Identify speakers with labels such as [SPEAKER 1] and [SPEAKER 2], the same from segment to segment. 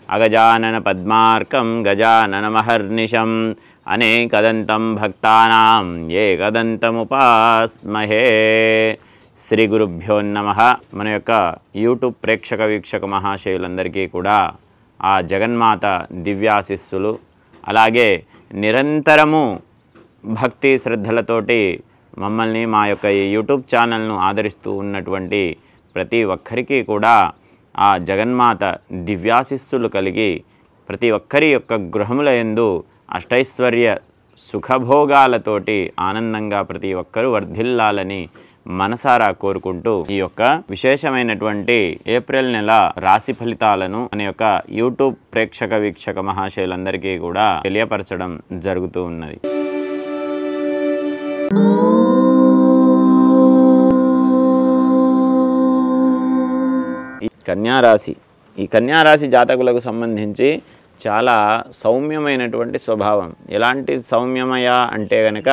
[SPEAKER 1] అగజానన పద్మార్కం గజాననమహర్నిశం అనేకదంతం భక్తానాం ఏకదంతముపాస్మహే. శ్రీ గురుభ్యో నమః. మన యొక్క యూట్యూబ్ ప్రేక్షక వీక్షక మహాశయులందరికీ కూడా ఆ జగన్మాత దివ్యాశిస్సులు, అలాగే నిరంతరము భక్తి శ్రద్ధలతోటి మమ్మల్ని మా యొక్క ఈ యూట్యూబ్ ఛానల్ను ఆదరిస్తూ ఉన్నటువంటి ప్రతి ఒక్కరికి కూడా ఆ జగన్మాత దివ్యాశిస్సులు కలిగి ప్రతి ఒక్కరి యొక్క గృహముల యందు అష్టైశ్వర్య సుఖభోగాలతోటి ఆనందంగా ప్రతి ఒక్కరూ వర్ధిల్లాలని మనసారా కోరుకుంటూ ఈ యొక్క విశేషమైనటువంటి ఏప్రిల్ నెల రాశి ఫలితాలను అనే యొక్క యూట్యూబ్ ప్రేక్షక వీక్షక మహాశయులందరికీ కూడా తెలియపరచడం జరుగుతూ ఉన్నది. ఈ కన్యారాశి జాతకులకు సంబంధించి చాలా సౌమ్యమైనటువంటి స్వభావం. ఎలాంటి సౌమ్యమయ అంటే గనక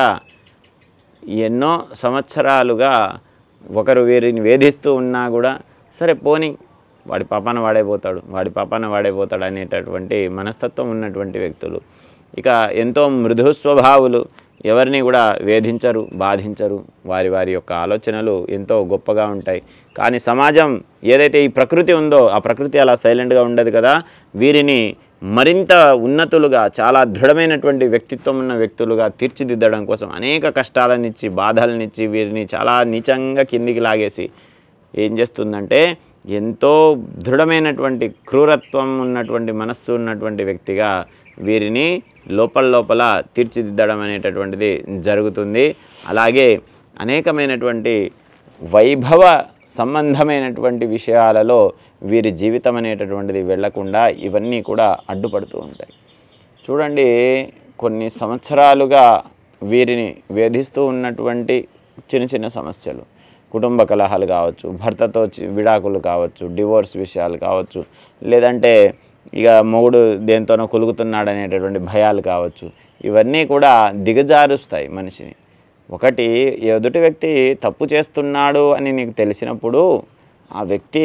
[SPEAKER 1] ఎన్నో సంవత్సరాలుగా ఒకరు వీరిని వేధిస్తూ ఉన్నా కూడా సరే పోని వాడి పాపాన వాడైపోతాడు అనేటటువంటి మనస్తత్వం ఉన్నటువంటి వ్యక్తులు. ఇక ఎంతో మృదు స్వభావులు, ఎవరిని కూడా వేధించరు, బాధించరు. వారి యొక్క ఆలోచనలు ఎంతో గొప్పగా ఉంటాయి. కానీ సమాజం ఏదైతే ఈ ప్రకృతి ఉందో ఆ ప్రకృతి అలా సైలెంట్గా ఉండదు కదా. వీరిని మరింత ఉన్నతులుగా, చాలా దృఢమైనటువంటి వ్యక్తిత్వం ఉన్న వ్యక్తులుగా తీర్చిదిద్దడం కోసం అనేక కష్టాలనిచ్చి, బాధలనిచ్చి వీరిని చాలా నీచంగా కిందికి లాగేసి ఏం చేస్తుందంటే ఎంతో దృఢమైనటువంటి క్రూరత్వం ఉన్నటువంటి మనస్సు ఉన్నటువంటి వ్యక్తిగా వీరిని లోపల తీర్చిదిద్దడం అనేటటువంటిది జరుగుతుంది. అలాగే అనేకమైనటువంటి వైభవ సంబంధమైనటువంటి విషయాలలో వీరి జీవితం అనేటటువంటిది వెళ్లకుండా ఇవన్నీ కూడా అడ్డుపడుతూ ఉంటాయి. చూడండి, కొన్ని సంవత్సరాలుగా వీరిని వేధిస్తూ ఉన్నటువంటి చిన్న సమస్యలు, కుటుంబ కలహాలు కావచ్చు, భర్తతో విడాకులు కావచ్చు, డివోర్స్ విషయాలు కావచ్చు, లేదంటే ఇక మొగుడు దేంతోనో కొలుగుతున్నాడు అనేటటువంటి భయాలు కావచ్చు, ఇవన్నీ కూడా దిగజారుస్తాయి మనిషిని. ఒకటి, ఎదుటి వ్యక్తి తప్పు చేస్తున్నాడు అని నీకు తెలిసినప్పుడు ఆ వ్యక్తి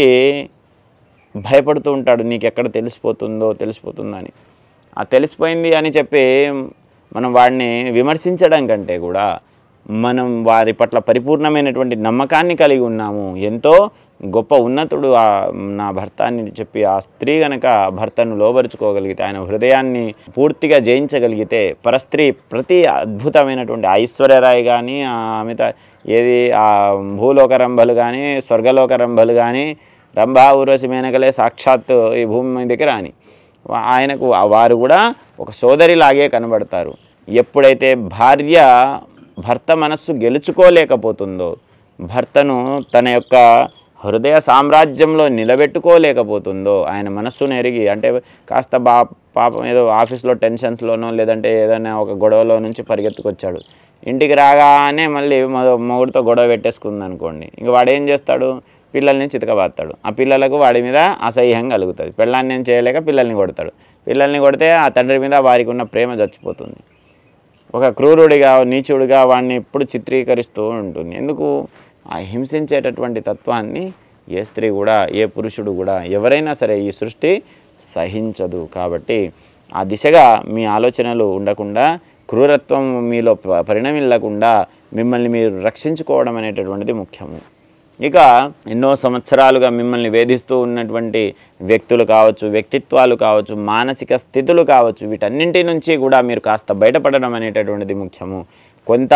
[SPEAKER 1] భయపడుతూ ఉంటాడు, నీకు ఎక్కడ తెలిసిపోతుందని. ఆ తెలిసిపోయింది అని చెప్పి మనం వాడిని విమర్శించడం కంటే కూడా మనం వారి పట్ల పరిపూర్ణమైనటువంటి నమ్మకాన్ని కలిగి ఉన్నాము, ఎంతో గొప్ప ఉన్నతుడు నా భర్త అని చెప్పి ఆ స్త్రీ గనక భర్తను లోబరుచుకోగలిగితే, ఆయన హృదయాన్ని పూర్తిగా జయించగలిగితే, పరస్త్రీ ప్రతి అద్భుతమైనటువంటి ఐశ్వర్యరాయ్ కానీ, అమిత ఆ భూలోక రంభలు కానీ, స్వర్గలోక రంభలు కానీ, రంభా ఊర్వశి మేనకలే సాక్షాత్ ఈ భూమి మీదకి రాని ఆయనకు వారు కూడా ఒక సోదరిలాగే కనబడతారు. ఎప్పుడైతే భార్య భర్త మనస్సు గెలుచుకోలేకపోతుందో, భర్తను తన యొక్క హృదయ సామ్రాజ్యంలో నిలబెట్టుకోలేకపోతుందో, ఆయన మనస్సును ఎరిగి, అంటే కాస్త పాపం ఏదో ఆఫీస్లో టెన్షన్స్లోనో లేదంటే ఏదైనా ఒక గొడవలో నుంచి పరిగెత్తుకొచ్చాడు, ఇంటికి రాగానే మళ్ళీ మొగుడితో గొడవ పెట్టేసుకుంది అనుకోండి, ఇంక వాడు ఏం చేస్తాడు, పిల్లల్ని చితకబాస్తాడు. ఆ పిల్లలకు వాడి మీద అసహ్యం కలుగుతుంది. పిల్లల్ని ఏం చేయలేక పిల్లల్ని కొడతాడు. పిల్లల్ని కొడితే ఆ తండ్రి మీద వారికి ఉన్న ప్రేమ చచ్చిపోతుంది. ఒక క్రూరుడిగా, నీచుడిగా వాడిని ఎప్పుడు చిత్రీకరిస్తూ ఉంటుంది. ఎందుకు? ఆ హింసించేటటువంటి తత్వాన్ని ఏ స్త్రీ కూడా, ఏ పురుషుడు కూడా, ఎవరైనా సరే ఈ సృష్టి సహించదు. కాబట్టి ఆ దిశగా మీ ఆలోచనలు ఉండకుండా, క్రూరత్వం మీలో పరిణమిల్లకుండా మిమ్మల్ని మీరు రక్షించుకోవడం అనేటటువంటిది ముఖ్యము. ఇక ఎన్నో సంవత్సరాలుగా మిమ్మల్ని వేధిస్తూ ఉన్నటువంటి వ్యక్తులు కావచ్చు, వ్యక్తిత్వాలు కావచ్చు, మానసిక స్థితులు కావచ్చు, వీటన్నింటి నుంచి కూడా మీరు కాస్త బయటపడడం అనేటటువంటిది ముఖ్యము. కొంత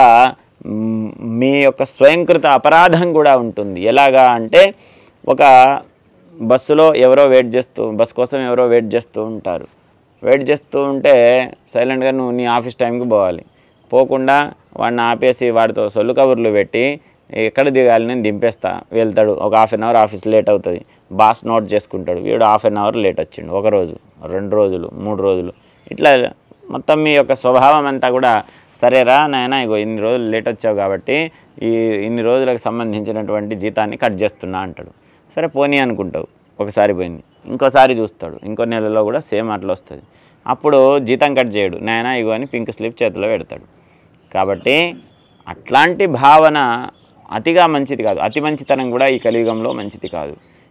[SPEAKER 1] మీ యొక్క స్వయంకృత అపరాధం కూడా ఉంటుంది. ఎలాగా అంటే, ఒక బస్సులో బస్ కోసం ఎవరో వెయిట్ చేస్తూ ఉంటారు. వెయిట్ చేస్తూ ఉంటే సైలెంట్గా నువ్వు నీ ఆఫీస్ టైంకి పోవాలి. పోకుండా వాడిని ఆపేసి వాడితో సొల్లు కబుర్లు పెట్టి ఎక్కడ దిగాలి నేను దింపేస్తా వెళ్తాడు. ఒక half an hour office late అవుతుంది. బాస్ నోట్ చేసుకుంటాడు, వీడు హాఫ్ అన్ అవర్ లేట్ వచ్చిండు. ఒక రోజు, 2 రోజులు, 3 రోజులు, ఇట్లా మొత్తం మీ యొక్క స్వభావం అంతా కూడా సరేరా నాయన, ఇగో ఇన్ని రోజులు లేట్ వచ్చావు కాబట్టి ఇన్ని రోజులకు సంబంధించినటువంటి జీతాన్ని కట్ చేస్తున్నా అంటాడు. సరే పోనీ అనుకుంటావు. ఒకసారి పోయింది, ఇంకోసారి చూస్తాడు, ఇంకో నెలలో కూడా సేమ్ అట్లా వస్తుంది. అప్పుడు జీతం కట్ చేయడు, నాయన ఇగో అని పింక్ స్లిప్ చేతిలో పెడతాడు. కాబట్టి అట్లాంటి భావన అతిగా మంచిది కాదు. అతి మంచితనం కూడా ఈ కలియుగంలో మంచిది కాదు.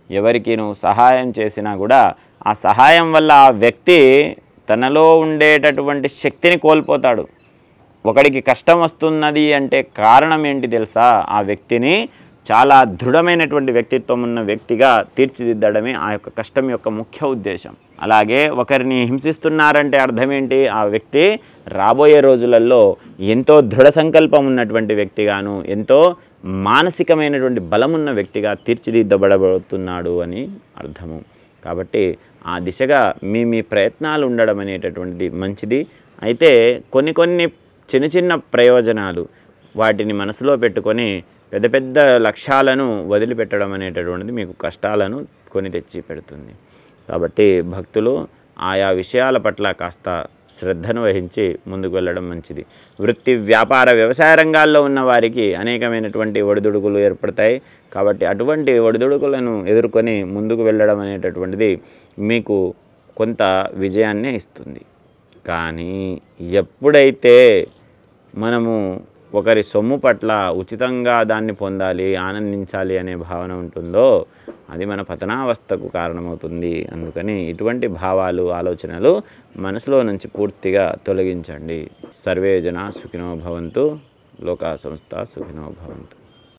[SPEAKER 1] ఎవరికి నువ్వు సహాయం చేసినా కూడా ఆ సహాయం వల్ల ఆ వ్యక్తి తనలో ఉండేటటువంటి శక్తిని కోల్పోతాడు. ఒకడికి కష్టం వస్తున్నది అంటే కారణం ఏంటి తెలుసా? ఆ వ్యక్తిని చాలా దృఢమైనటువంటి వ్యక్తిత్వం ఉన్న వ్యక్తిగా తీర్చిదిద్దడమే ఆ యొక్క కష్టం యొక్క ముఖ్య ఉద్దేశం. అలాగే ఒకరిని హింసిస్తున్నారంటే అర్థం ఏంటి? ఆ వ్యక్తి రాబోయే రోజులలో ఎంతో దృఢ సంకల్పం ఉన్నటువంటి వ్యక్తిగాను, ఎంతో మానసికమైనటువంటి బలమున్న వ్యక్తిగా తీర్చిదిద్దబడబోతున్నాడు అని అర్థము. కాబట్టి ఆ దిశగా మీ ప్రయత్నాలు ఉండడం అనేటటువంటిది మంచిది. అయితే కొన్ని చిన్న చిన్న ప్రయోజనాలు వాటిని మనసులో పెట్టుకొని పెద్ద పెద్ద లక్ష్యాలను వదిలిపెట్టడం అనేటటువంటిది మీకు కష్టాలను కొని తెచ్చి పెడుతుంది. కాబట్టి భక్తులు ఆయా విషయాల పట్ల కాస్త శ్రద్ధను వహించి ముందుకు వెళ్ళడం మంచిది. వృత్తి, వ్యాపార, వ్యవసాయ రంగాల్లో ఉన్న వారికి అనేకమైనటువంటి ఒడిదుడుకులు ఏర్పడతాయి. కాబట్టి అటువంటి ఒడిదుడుకులను ఎదుర్కొని ముందుకు వెళ్ళడం అనేటటువంటిది మీకు కొంత విజయాన్నే ఇస్తుంది. కానీ ఎప్పుడైతే మనము ఒకరి సొమ్ము పట్ల ఉచితంగా దాన్ని పొందాలి, ఆనందించాలి అనే భావన ఉంటుందో అది మన పతనావస్థకు కారణమవుతుంది. అందుకని ఇటువంటి భావాలు, ఆలోచనలు మనసులో నుంచి పూర్తిగా తొలగించండి. సర్వే జనా సుఖినో భవంతు, లోకా సమస్తా సుఖినో భవంతు.